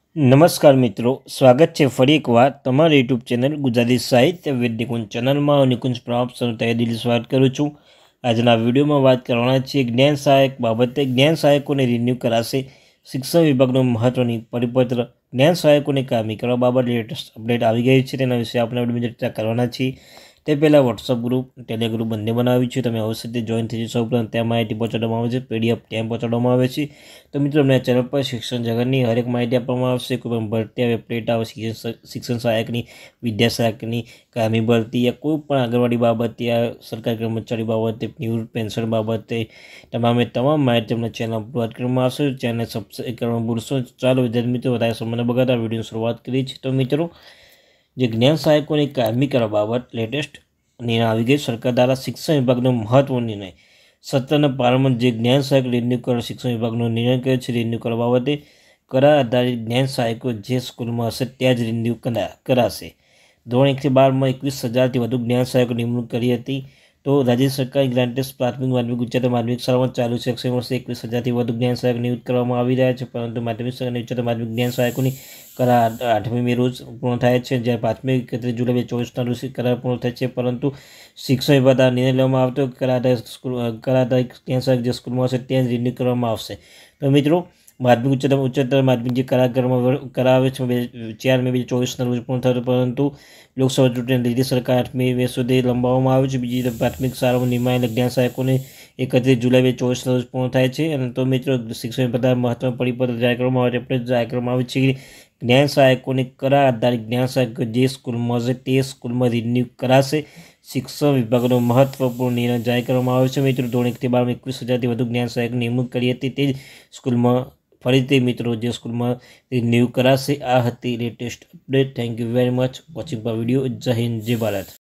નમસ્કાર મિત્રો, સ્વાગત છે ફરી એકવાર તમારી યુટ્યુબ ચેનલ ગુજરાતી સાહિત્ય વિદ નિકુંજ ચેનલમાં. હું નિકુંજ પ્રણાપ સર તહેદિલ સ્વાગત કરું છું. આજના વિડીયોમાં વાત કરવાના છીએ જ્ઞાન સહાયક બાબતે. જ્ઞાન સહાયકોને રિન્યૂ કરાશે શિક્ષણ વિભાગનો મહત્વની પરિપત્ર. જ્ઞાન સહાયકોને કાયમી કરવા બાબતે લેટેસ્ટ અપડેટ આવી ગઈ છે, તેના વિશે આપણે વિડીયોમાં ચર્ચા કરવાના છીએ. તે પહેલાં વોટ્સઅપ ગ્રુપ, ટેલિગ્રુપ બંને બનાવ્યું છે. તમે અવશ્યથી જોઈન થઈ જશો. ઉપરાંત ત્યાં માહિતી પહોંચાડવામાં આવે છે, PDF ત્યાં પહોંચાડવામાં આવે છે. તો મિત્રો, અમને ચેનલ પર શિક્ષણ જગતની હરેક માહિતી આપવામાં આવશે. કોઈ પણ ભરતી આવે, અપડેટ આવે, શિક્ષણ સહાયકની, વિદ્યા સહાયકની, કાયમી ભરતી યા કોઈ પણ આંગણવાડી બાબતે યા સરકારી કર્મચારી બાબતે, નિવૃત્ત પેન્શન બાબતે તમામ માહિતી અમને ચેનલ અપલોડ કરવામાં આવશે. ચેનલ સબસ્ક્રાઈબ કરવાનું ભૂલશો. ચાલો વિદ્યાર્થી મિત્રો, વધારે સમય બગાડતા વિડીયોની શરૂઆત કરી છે. તો મિત્રો, જે જ્ઞાન સહાયકોને કાયમી કરવા બાબત લેટેસ્ટ નિર્ણય આવી ગઈ સરકાર દ્વારા. શિક્ષણ વિભાગનો મહત્વનો નિર્ણય. સત્તાના પાર્લામેન્ટ જે જ્ઞાન સહાયક રિન્યૂ કરવા શિક્ષણ વિભાગનો નિર્ણય કર્યો છે. રિન્યૂ કરવા બાબતે કરાર આધારિત જ્ઞાન સહાયકો જે સ્કૂલમાં હશે ત્યાં જ રિન્યૂ કરાશે. ધોરણ 1 થી 12માં 21,000થી વધુ જ્ઞાન સહાયકો નિમણૂક કરી હતી. તો રાજ્ય સરકારી ગ્રાન્ટેડ પ્રાથમિક માધ્યમિક ઉચ્ચતર માધ્યમિક શાળામાં ચાલુ શૈક્ષણિક વર્ષે 21,000થી વધુ જ્ઞાન સહાયક નિયુક્ત કરવામાં આવી રહ્યા છે. પરંતુ માધ્યમિક અને ઉચ્ચતર માધ્યમિક જ્ઞાન સહાયકોની કરાર 8મી મે રોજ પૂર્ણ થાય છે, જ્યારે 5મી 31 જુલાઈ 2024ના રોજ કરાર પૂર્ણ થાય છે. પરંતુ શિક્ષણ વિભાગ દ્વારા નિર્ણય લેવામાં આવતો કરાર જ્ઞાન સહાયક જે સ્કૂલમાં હશે ત્યાં જ રિન્યૂ કરવામાં આવશે. તો મિત્રો, માધ્યમિક ઉચ્ચતર માધ્યમિક જે કરાવે છે 4 મે 2024ના રોજ પૂર્ણ થયો, પરંતુ લોકસભા ચૂંટણીને લીધે સરકાર 8મી મે સુધી લંબાવવામાં આવે છે. બીજી તરફ પ્રાથમિક શાળામાં નિમાયેલા જ્ઞાન સહાયકોને 31 જુલાઈ 2024ના રોજ પૂર્ણ થાય છે. અને તો મિત્રો, શિક્ષણ વિભાગ મહત્વનું પરિપત્ર જાહેર કરવામાં આવે છે. જાહેર કરવામાં આવે છે કે જ્ઞાન સહાયકોને કરાર આધારિત જ્ઞાન સહાયકો જે સ્કૂલમાં હશે તે સ્કૂલમાં રિન્યૂ કરાશે. શિક્ષણ વિભાગનો મહત્વપૂર્ણ નિર્ણય જાહેર કરવામાં આવ્યો છે. મિત્રો, ધોરણ 1 થી 12માં 21,000થી વધુ જ્ઞાન સહાયક નિમણૂક કરી હતી તે જ સ્કૂલમાં ફરીથી મિત્રો જે સ્કૂલમાં રિન્યૂ કરાશે. આ હતી latest update. Thank you very much watching my video. જય હિન્દ, જય ભારત.